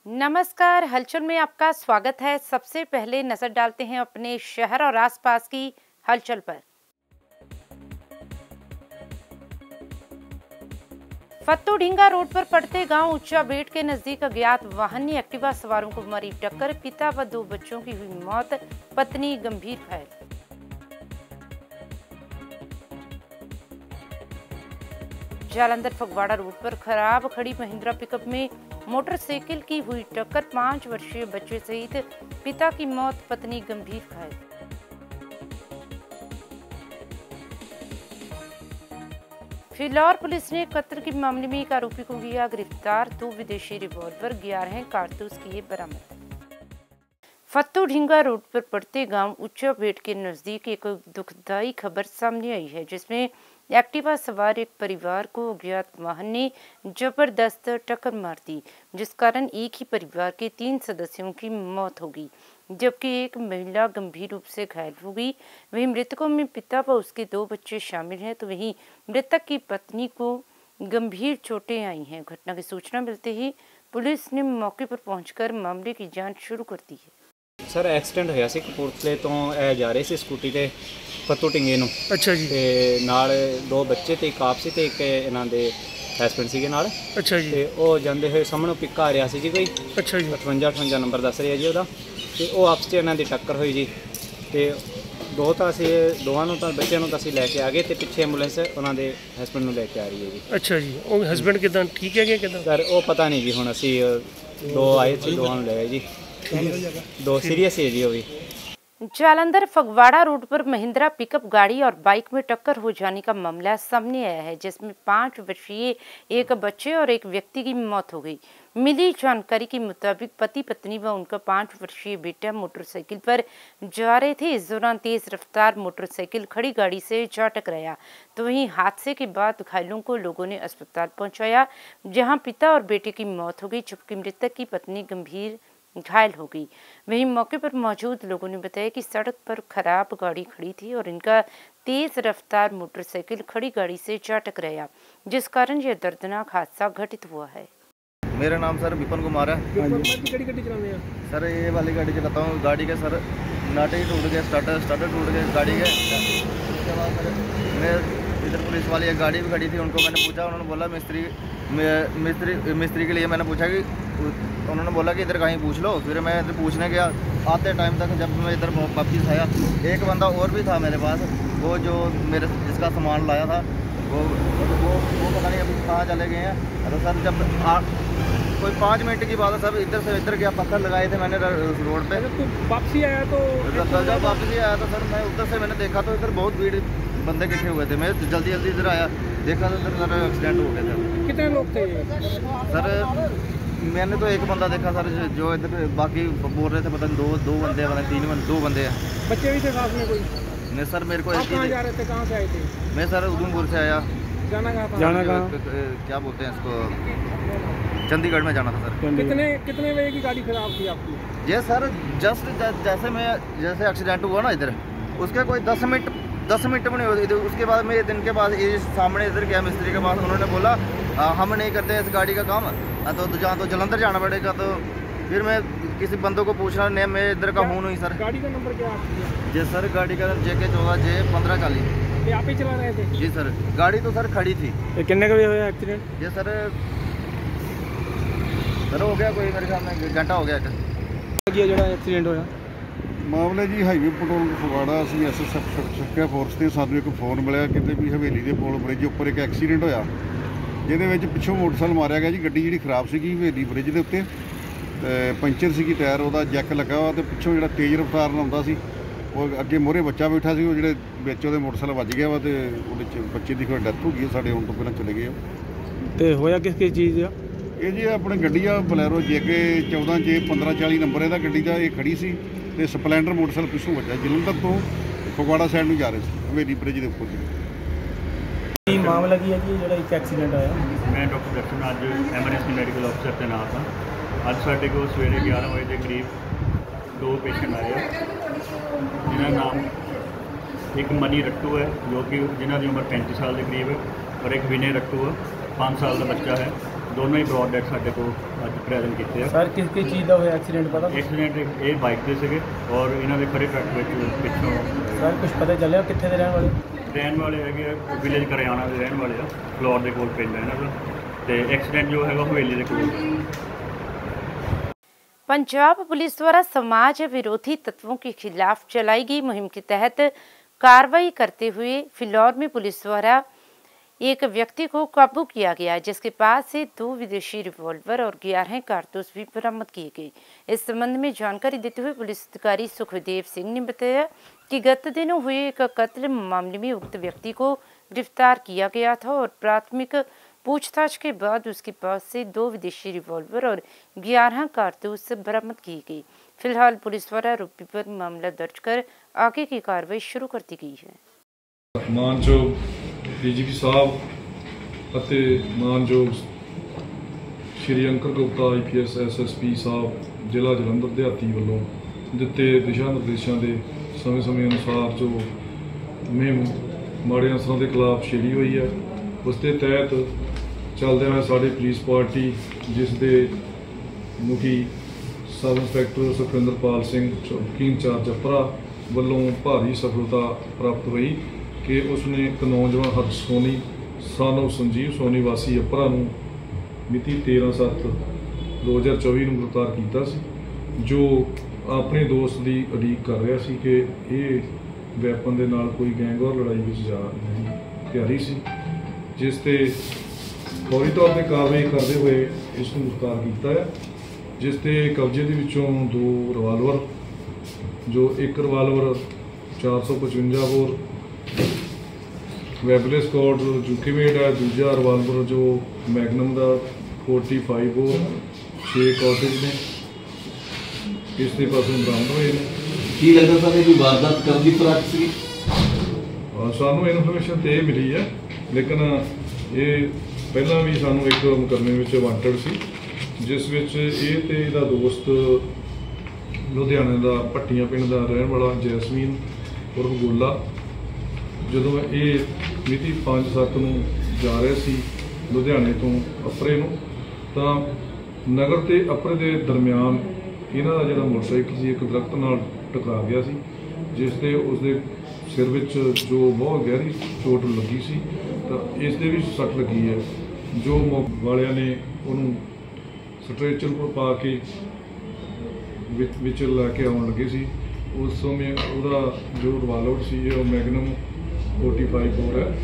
नमस्कार, हलचल में आपका स्वागत है। सबसे पहले नजर डालते हैं अपने शहर और आसपास की हलचल पर। फत्तूढींगा रोड पर पड़ते गांव ऊंचा बेट के नजदीक अज्ञात वाहन ने एक्टिवा सवारों को मारी टक्कर। पिता व 2 बच्चों की हुई मौत, पत्नी गंभीर घायल। जालंधर फगवाड़ा रोड पर खराब खड़ी महिंद्रा पिकअप में मोटरसाइकिल की हुई टक्कर। 5 वर्षीय बच्चे सहित पिता की मौत, पत्नी गंभीर घायल। फिलौर पुलिस ने कत्ल के मामले में एक आरोपी को किया गिरफ्तार। 2 विदेशी रिवॉल्वर, 11 कारतूस किए बरामद। फत्तूढींगा रोड पर पड़ते गांव ऊंचा बेट के नजदीक एक दुखदाई खबर सामने आई है, जिसमें एक्टिवा सवार एक परिवार को अज्ञात वाहन ने जबरदस्त टक्कर मार दी, जिस कारण एक ही परिवार के 3 सदस्यों की मौत हो गई, जबकि एक महिला गंभीर रूप से घायल हो गई। वहीं मृतकों में पिता व उसके 2 बच्चे शामिल हैं, तो वहीं मृतक की पत्नी को गंभीर चोटें आई हैं। घटना की सूचना मिलते ही पुलिस ने मौके पर पहुंचकर मामले की जांच शुरू कर दी है। सर एक्सीडेंट होया सी कपूरथले तो जा रहे सी स्कूटी ते फत्तूढींगे नूं। अच्छा जी। ते नाल 2 बच्चे ते एक आप सी ते एक इन्हां दे हस्बैंड सीगे नाल। अच्छा जी। ते ओह जांदे होए सामने पिक आ रहा सी जी कोई। अच्छा जी। 58 नंबर दस रहा जी ओहदा। ते ओह आपस च इन्हां दी टक्कर होई जी। ते दोवां नूं तां बच्चेआं नूं तां असीं लैके आ गए ते पिछे एंबूलेंस उन्हां दे हस्बैंड नूं लैके आ रही है जी। अच्छा जी। ओह हस्बैंड किदां ठीक है किदां? सर ओह पता नहीं जी, हुण असीं 2 आए थे, दोवां नूं ले आए जी। 2 सीरियस है जी अभी। जालंधर फगवाड़ा रोड पर महिंद्रा पिकअप गाड़ी और बाइक में टक्कर हो जाने का मामला सामने आया है, जिसमें 5 वर्षीय एक बच्चे और एक व्यक्ति की मौत हो गई। मिली जानकारी के मुताबिक पति पत्नी व उनका 5 वर्षीय बेटा मोटरसाइकिल पर जा रहे थे। इस दौरान तेज रफ्तार मोटरसाइकिल खड़ी गाड़ी से जा टकराया, तो वहीं हादसे के बाद घायलों को लोगों ने अस्पताल पहुंचाया, जहां पिता और बेटे की मौत हो गई, जबकि मृतक की पत्नी गंभीर घायल हो गई। वहीं मौके पर मौजूद लोगों ने बताया कि सड़क पर खराब गाड़ी खड़ी थी और इनका तेज रफ्तार मोटरसाइकिल खड़ी गाड़ी से जा टकराया, जिस कारण यह दर्दनाक हादसा घटित हुआ है। मेरा नाम सर विपिन कुमार है। सर ये वाली गाड़ी चलाता हूँ। गाड़ी के सर नाटे ही टूट गए, स्टार्टर टूट गए गाड़ी के। उसके बाद सर मैं इधर पुलिस वाली एक गाड़ी भी खड़ी थी, उनको मैंने पूछा, उन्होंने बोला मिस्त्री के लिए मैंने पूछा कि उन्होंने बोला कि इधर कहीं पूछ लो। फिर मैं इधर पूछने गया। आते टाइम तक जब मैं इधर वापस आया, एक बंदा और भी था मेरे पास, वो जो मेरे जिसका सामान लाया था वो पता नहीं अभी कहाँ चले गए हैं। तो सर जब कोई 5 मिनट की बात है, सब इधर से इधर गया, पत्थर लगाए थे मैंने रोड पे। तो वापसी आया तो जब वापसी आया तो सर मैं उधर से मैंने देखा तो इधर बहुत भीड़ बंदे इकट्ठे हुए थे। मैं जल्दी इधर आया, देखा तो इधर सर एक्सीडेंट हो गया था। कितने लोग थे सर? मैंने तो एक बंदा देखा सर, जो इधर बाकी बोल रहे थे पता नहीं 2 बंदे, पता नहीं 2 बंदे हैं। बच्चे भी थे साथ में कोई? नहीं सर, मेरे को कहाँ जा रहे थे, कहाँ से आए थे? मैं सर उधमपुर से आया। जाना कहाँ था? क्या बोलते हैं इसको, चंडीगढ़ में जाना था सर। कितने बजे की गाड़ी खराब थी आपकी? ये सर जस्ट जैसे एक्सीडेंट हुआ ना इधर, उसके कोई 10 मिनट में नहीं हुए। उसके बाद मैं दिन के बाद ये सामने इधर गया मिस्त्री के पास, उन्होंने बोला हम नहीं करते इस गाड़ी का काम, तो जहाँ तो जलंधर जाना पड़ेगा। तो फिर मैं किसी बंदों को पूछना, नहीं मैं इधर का हूँ नहीं सर। गाड़ी का नंबर क्या है? जी सर, गाड़ी का JK 14J 1540। आप ही चला रहे थे? जी सर, गाड़ी तो सर खड़ी थी। कितने का हुआ एक्सीडेंट? जी सर हो गया कोई मेरे ख्याल में घंटा हो गया जो एक्सीडेंट होया। मामले जी हाईवे पेट्रोल फगवाड़ा ਅਸੀਂ SSF ਸੱਕਿਆ ਫੋਰਸ ਤੇ ਸਾਨੂੰ ਇੱਕ ਫੋਨ ਮਿਲਿਆ ਕਿਤੇ ਵੀ ਹਵੇਲੀ ਦੇ ਪੁਲ ਬ੍ਰਿਜ ਉੱਪਰ ਇੱਕ ਐਕਸੀਡੈਂਟ ਹੋਇਆ, ਜਿਹਦੇ ਵਿੱਚ ਪਿੱਛੋਂ ਮੋਟਰਸਾਈਕਲ ਮਾਰਿਆ ਗਿਆ ਜੀ। ਗੱਡੀ ਜਿਹੜੀ ਖਰਾਬ ਸੀਗੀ ਹਵੇਲੀ ਬ੍ਰਿਜ ਦੇ ਉੱਤੇ, ਤੇ ਪੰਚਰ ਸੀਗੀ, ਟਾਇਰ ਉਹਦਾ ਜੈਕ ਲੱਗਾ ਵਾ, ਤੇ ਪਿੱਛੋਂ ਜਿਹੜਾ ਤੇਜ਼ ਰਫ਼ਤਾਰ ਨਾਲ ਆਉਂਦਾ ਸੀ, ਉਹ ਅੱਗੇ ਮੋਹਰੇ ਬੱਚਾ ਬੈਠਾ ਸੀ, ਉਹ ਜਿਹੜੇ ਵਿੱਚ ਉਹਦੇ ਮੋਟਰਸਾਈਕਲ ਵੱਜ ਗਿਆ ਵਾ, ਤੇ ਉਹਦੇ 'ਚ ਬੱਚੇ ਦੀ ਕੋਈ ਡੈਥ ਹੋ ਗਈ। ਸਾਡੇ ਆਉਣ ਤੋਂ ਪਹਿਲਾਂ ਚਲੇ ਗਏ। ਤੇ ਹੋਇਆ ਕਿਸ ਚੀਜ਼ ਆ ਇਹ ਜੀ? ਆਪਣੀ ਗੱਡੀ ਆ ਬਲੈਰੋ JK 14J 1540 ਨੰਬਰ ਇਹਦਾ ਗੱਡੀ ਦਾ। ਇਹ ਖੜੀ ਸੀ ਤੇ ਸਪਲੈਂਡਰ ਮੋਟਰਸਾਈਕਲ ਪਿੱਛੋਂ ਵੱਜਾ, ਜਲੰਧਰ ਤੋਂ ਫਗਵਾੜਾ ਸਾਈਡ ਨੂੰ ਜਾ ਰਹੇ ਸੀ, ਹਵੇਲੀ ਬ੍ਰਿਜ ਦੇ ਉੱਪਰ। ਕੀ ਮਾਮਲਾ ਕੀ ਹੈ ਜੀ ਜਿਹੜਾ ਇੱਕ ਐਕਸੀਡੈਂਟ ਹੋਇਆ? मैं डॉक्टर दर्शन अज एमरजेंसी मैडिकल ऑफिसर तैनात हाँ। अज साढ़े को सवेरे 11 बजे के करीब 2 पेशेंट आए, जिन्होंने नाम एक मनी रट्टू है, जो कि जिन्हों की उम्र 35 साल के करीब है, और एक विनय रट्टू है 5 साल का बच्चा है, ਦੋਨੋਂ ਹੀ ਬ੍ਰੌਡ ਡੈਡ ਸਾਡੇ ਕੋਲ ਅੱਜ ਪ੍ਰੈਜ਼ੈਂਟ ਕੀਤੇ ਆ। ਸਰ ਕਿਸ ਚੀਜ਼ ਦਾ ਹੋਇਆ ਐਕਸੀਡੈਂਟ ਪਤਾ? ਐਕਸੀਡੈਂਟ ਇਹ ਬਾਈਕ ਤੇ ਸੀਗੇ ਔਰ ਇਹਨਾਂ ਦੇ ਖੜੇ ਟਰੱਕ ਵਿੱਚ ਪਿੱਛੋਂ ਸਰ ਕੁਝ ਪਤਾ ਚੱਲਿਆ ਕਿੱਥੇ ਦੇ ਰਹਿਣ ਵਾਲੇ ਹੈਗੇ ਆ, ਵਿਲੇਜ ਕਰਿਆਣਾ ਦੇ ਰਹਿਣ ਵਾਲੇ ਆ, ਫਲੋਰ ਦੇ ਕੋਲ ਪਿੰਡ ਹੈ ਇਹਨਾਂ ਦਾ, ਤੇ ਐਕਸੀਡੈਂਟ ਜੋ ਹੈਗਾ ਹਵੇਲੀ ਦੇ ਕੋਲ। पंजाब पुलिस द्वारा समाज विरोधी तत्वों के खिलाफ चलाई गई मुहिम के तहत कार्रवाई करते हुए फिलौर में पुलिस द्वारा एक व्यक्ति को काबू किया गया, जिसके पास से 2 विदेशी रिवॉल्वर और 11 कारतूस भी बरामद किए गए। इस संबंध में जानकारी देते हुए पुलिस अधिकारी सुखदेव सिंह ने बताया कि गत दिनों हुए एक कत्ल मामले में उक्त व्यक्ति को गिरफ्तार किया गया था और प्राथमिक पूछताछ के बाद उसके पास से 2 विदेशी रिवॉल्वर और 11 कारतूस बरामद किए गए। फिलहाल पुलिस द्वारा आरोपी पर मामला दर्ज कर आगे की कार्रवाई शुरू कर दी गई है। मानयोग डीजीपी साहब ਅਤੇ ਮਾਨਯੋਗ ਸ਼੍ਰੀ ਅੰਕਰ ਗੁਪਤਾ IPS SSP ਸਾਹਿਬ ਜ਼ਿਲ੍ਹਾ ਜਲੰਧਰ ਦਿਹਾਤੀ ਵੱਲੋਂ ਦਿੱਤੇ ਦਿਸ਼ਾ ਨਿਰਦੇਸ਼ਾਂ ਦੇ ਸਮੇਂ ਅਨੁਸਾਰ ਜੋ ਮੁਹਿੰਮ ਮਾੜੇ ਅਨਸਰਾਂ ਦੇ ਖਿਲਾਫ ਛੇੜੀ ਹੋਈ ਹੈ, ਉਸ ਦੇ ਤਹਿਤ ਚੱਲਦਿਆਂ ਹੋਇਆ ਸਾਡੀ ਪੁਲਿਸ ਪਾਰਟੀ, ਜਿਸ ਦੇ ਮੁਖੀ ਸਬ ਇੰਸਪੈਕਟਰ ਸੁਖਵਿੰਦਰਪਾਲ ਸਿੰਘ ਚੌਕੀ ਇੰਚਾਰਜ ਅਪਰਾ ਵੱਲੋਂ ਭਾਰੀ ਸਫਲਤਾ ਪ੍ਰਾਪਤ ਹੋਈ ਕਿ ਉਸਨੇ ਇੱਕ ਨੌਜਵਾਨ ਹਰਸ਼ ਸੋਨੀ ਸਾਨੂੰ ਸੰਜੀਵ ਸੋਨੀ ਵਾਸੀ ਅਪਰਾ ਨੂੰ ਮਿਤੀ 13/7/2024 ਨੂੰ ਗ੍ਰਿਫਤਾਰ ਕੀਤਾ ਸੀ, ਜੋ ਆਪਣੇ ਦੋਸਤ ਦੀ ਉਡੀਕ ਕਰ ਰਿਹਾ ਸੀ ਕਿ ਇਹ ਵੈਪਨ ਦੇ ਨਾਲ ਕੋਈ ਗੈਂਗ ਵਾਰ ਲੜਾਈ ਵਿੱਚ ਜਾਣ ਦੀ ਤਿਆਰੀ ਸੀ, ਜਿਸ ਤੇ ਫੌਰੀ ਤੌਰ 'ਤੇ ਕਾਰਵਾਈ ਕਰਦੇ ਹੋਏ ਇਸ ਨੂੰ ਗ੍ਰਿਫਤਾਰ ਕੀਤਾ ਹੈ, ਜਿਸ ਤੇ ਕਬਜ਼ੇ ਦੇ ਵਿੱਚੋਂ 2 ਰਿਵਾਲਵਰ, ਜੋ ਇੱਕ ਰਿਵਾਲਵਰ 455 ਬੋਰ ਵੈਬਲੇਸ ਕੋਡ ਜੂਕੇ ਮੇਡ ਹੈ, ਦੂਜਾ ਰਿਵਾਲਵਰ ਜੋ ਮੈਗਨਮ ਦਾ 45 ਬੋਰ 6 ਕਾਰਟੇਜ ਨੇ, ਇਸ ਦੇ ਪਾਸੋਂ ਬਰਾਮਦ ਹੋਏ ਨੇ। ਕੀ ਲੱਗਦਾ ਸਾਨੂੰ ਕੋਈ ਵਾਰਦਾਤ ਕਰਨ ਦੀ ਫਰਾਕ ਸੀ? ਸਾਨੂੰ ਇਨਫੋਰਮੇਸ਼ਨ ਤੇ ਇਹ ਮਿਲੀ ਹੈ, ਲੇਕਿਨ ਇਹ ਪਹਿਲਾਂ ਵੀ ਸਾਨੂੰ ਇੱਕ ਮੁਕੱਦਮੇ ਵਿੱਚ ਵਾਂਟਡ ਸੀ, ਜਿਸ ਵਿੱਚ ਇਹ ਤੇ ਇਹਦਾ ਦੋਸਤ ਲੁਧਿਆਣੇ ਦਾ ਭੱਟੀਆਂ ਪਿੰਡ ਦਾ ਰਹਿਣ ਵਾਲਾ ਜੈਸਮੀਨ ਉਰਫ ਗੋਲਾ, ਜਦੋਂ ਇਹ ਮਿਤੀ 5/7 ਨੂੰ ਜਾ ਰਹੇ ਸੀ ਲੁਧਿਆਣੇ ਤੋਂ ਅਪਰੇ ਨੂੰ, ਤਾਂ ਨਗਰ ਤੇ ਅਪਰੇ ਦੇ ਦਰਮਿਆਨ ਇਹਨਾਂ ਦਾ ਜਿਹੜਾ ਮੋਟਰਸਾਈਕਲ ਸੀ ਇੱਕ ਦਰਖਤ ਨਾਲ ਟਕਰਾ ਗਿਆ ਸੀ, ਜਿਸ ਤੇ ਉਸਦੇ ਸਿਰ ਵਿੱਚ ਜੋ ਬਹੁਤ ਗਹਿਰੀ ਚੋਟ ਲੱਗੀ ਸੀ, ਤਾਂ ਇਸ ਦੇ ਵੀ ਸੱਟ ਲੱਗੀ ਹੈ। ਜੋ ਵਾਲਿਆਂ ਨੇ ਉਹਨੂੰ ਸਟ੍ਰੈਚਰ ਉੱਪਰ ਪਾ ਕੇ ਵਿੱਚ ਲੈ ਕੇ ਆਉਣ ਲੱਗੇ ਸੀ, ਉਸ ਸਮੇਂ ਉਹਦਾ ਜੋ ਰਿਵਾਲਵਰ ਸੀ ਉਹ ਮੈਗਨਮ 45 ਬੋਰ ਹੈ,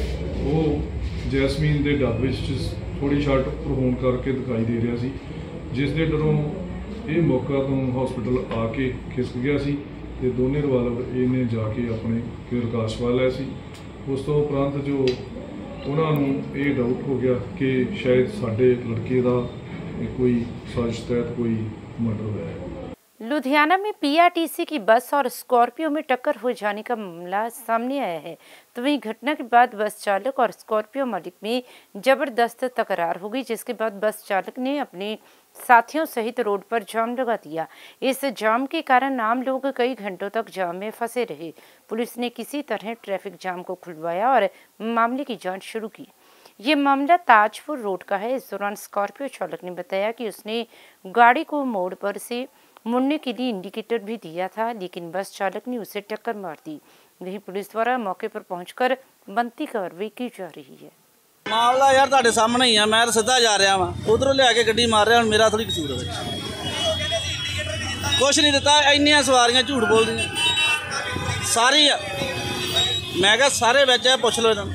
ਉਹ ਜੈਸਮੀਨ ਦੇ ਡੱਬ ਵਿੱਚ ਥੋੜ੍ਹੀ ਸ਼ਾਰਟ ਉੱਪਰ ਹੋਣ ਕਰਕੇ ਦਿਖਾਈ ਦੇ ਰਿਹਾ ਸੀ, ਜਿਸ ਦੇ ਡਰੋਂ ਇਹ ਮੌਕਾ ਤੋਂ ਹਸਪੀਟਲ ਆ ਕੇ ਖਿਸਕ ਗਿਆ ਸੀ ਤੇ ਦੋਨੇ ਰਿਵਾਲਵਰ ਇਹਨੇ ਜਾ ਕੇ ਆਪਣੇ ਰਕਾਸ਼ ਵਾਲ ਲਿਆ ਸੀ। ਉਸ ਤੋਂ ਉਪਰੰਤ ਜੋ ਉਹਨਾਂ ਨੂੰ ਇਹ ਡਾਊਟ ਹੋ ਗਿਆ ਕਿ ਸ਼ਾਇਦ ਸਾਡੇ ਲੜਕੇ ਦਾ कोई साजिश तहत कोई मर्डर हुआ है। लुधियाना में पीआरटीसी की बस और स्कॉर्पियो में टक्कर हो जाने का मामला सामने आया है, तो वहीं घटना के बाद बस चालक और स्कॉर्पियो मालिक में जबरदस्त तकरार हो गई, जिसके बाद बस चालक ने अपने साथियों सहित रोड पर जाम लगा दिया। इस जाम के कारण आम लोग कई घंटों तक जाम में फंसे रहे। पुलिस ने किसी तरह ट्रैफिक जाम को खुलवाया और मामले की जांच शुरू की। ये मामला ताजपुर रोड का है। इस दौरान स्कॉर्पियो चालक ने बताया कि उसने गाड़ी को मोड़ पर से मुड़ने के लिए इंडिकेटर भी दिया था, लेकिन बस चालक ने उसे टक्कर मार दी। वहीं पुलिस द्वारा मौके पर पहुंचकर बनती कार्रवाई की जा रही है। मामला यार ਤੁਹਾਡੇ सामने ही है, मैं तो सीधा जा रहा वा, उधरों लिया के गड्डी मार रहा, मेरा थोड़ी कसूर है। कुछ नहीं दिता, इन्नियां सवारियां झूठ बोल दी सारी, मैं कहा सारे बच्चे है, पुछ लो इन्होंने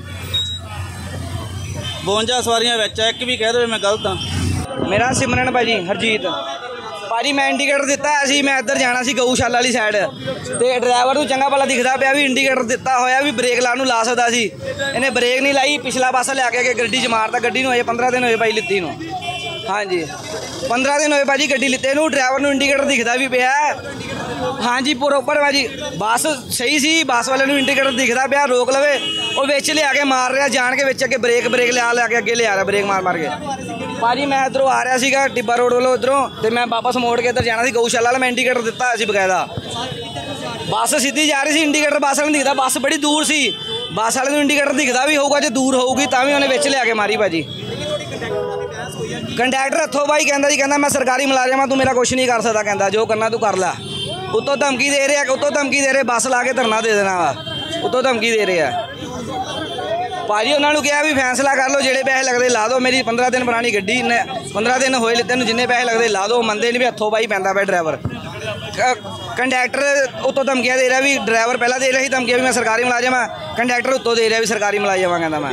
52 सवारियां बच्चे, एक भी कह दो मैं गलत हाँ। मेरा सिमरन भाजी हरजीत भाजी, मैं इंडिकेटर दिता सी, मैं इधर जाना सी गऊशाला वाली साइड, तो ड्राइवर को चंगा भला दिखता पाया भी इंडिकेटर दिता होया भी ब्रेक लाने ला सकता सी, इन्हें ब्रेक नहीं लाई, पिछला पासा लिया गड्डी च मारता। गड्डी नूं 15 दिन होए भाई लित्ती नूं, हाँ जी 15 दिन होए भाजी गड्डी लित्ते नूं, ड्राइवर नूं इंडिकेटर दिखता भी पिया, हाँ जी प्रॉपर भाजी बस सही सी, बस वाले नूं इंडिकेटर दिखता पिया, रोक लवे और विच लिया के मार रहा जान के विच अगे ब्रेक लिया के अगे लिया रहा ब्रेक मार मार के। भाजी मैं इधरों आ रहा सीगा टिब्बा रोड वालों इधरों, तो मैं वापस मोड़ के इधर जाना सी गऊशाला वाला, मैं इंडिकेटर दिता सी बकायदा, बस सीधी जा रही सी, इंडिकेटर बस वाले दिखता, बस बड़ी दूर सी, बस वाले नूं इंडिकेटर दिखता भी होगा जो दूर होगी, तां भी उन्हें विच लिया के मारी भाजी। ਕੰਡਕਟਰ ਹੱਥੋਂ ਬਾਈ ਕਹਿੰਦਾ ਜੀ, ਕਹਿੰਦਾ ਮੈਂ ਸਰਕਾਰੀ ਮੁਲਾਜ਼ਮ ਹਾਂ, ਤੂੰ ਮੇਰਾ ਕੁਛ ਨਹੀਂ ਕਰ ਸਕਦਾ, ਕਹਿੰਦਾ ਜੋ ਕਰਨਾ ਤੂੰ ਕਰ ਲੈ। ਉੱਤੋਂ ਧਮਕੀ ਦੇ ਰਿਹਾ, ਬੱਸ ਲਾ ਕੇ ਧਰਨਾ ਦੇ ਦੇਣਾ ਵਾ, ਉੱਤੋਂ ਧਮਕੀ ਦੇ ਰਿਹਾ। ਭਾਜੀ ਉਹਨਾਂ ਨੂੰ ਕਿਹਾ ਵੀ ਫੈਸਲਾ ਕਰ ਲਓ, ਜਿਹੜੇ ਪੈਸੇ ਲੱਗਦੇ ਲਾ ਦਿਓ, ਮੇਰੀ 15 ਦਿਨ ਪੁਰਾਣੀ ਗੱਡੀ, 15 ਦਿਨ ਹੋਏ ਲਿੱਤੇ ਨੂੰ, ਜਿੰਨੇ ਪੈਸੇ ਲੱਗਦੇ ਲਾ ਦਿਓ। ਮੰਨਦੇ ਨਹੀਂ ਵੀ ਹੱਥੋਂ ਬਾਈ ਪੈਂਦਾ ਪਿਆ ਡਰਾਈਵਰ। ਕੰਡਕਟਰ ਉੱਤੋਂ ਧਮਕੀਆਂ ਦੇ ਰਿਹਾ ਵੀ, ਡਰਾਈਵਰ ਪਹਿਲਾਂ ਦੇ ਰਿਹਾ ਸੀ ਧਮਕੀਆਂ ਵੀ ਮੈਂ ਸਰਕਾਰੀ ਮੁਲਾਜ਼ਮ ਹਾਂ, ਕੰਡਕਟਰ ਉੱਤੋਂ ਦੇ ਰਿਹਾ ਵੀ ਸਰਕਾਰੀ ਮੁਲਾਜ਼ਮ ਹਾਂ, ਕਹਿੰਦਾ ਮੈਂ।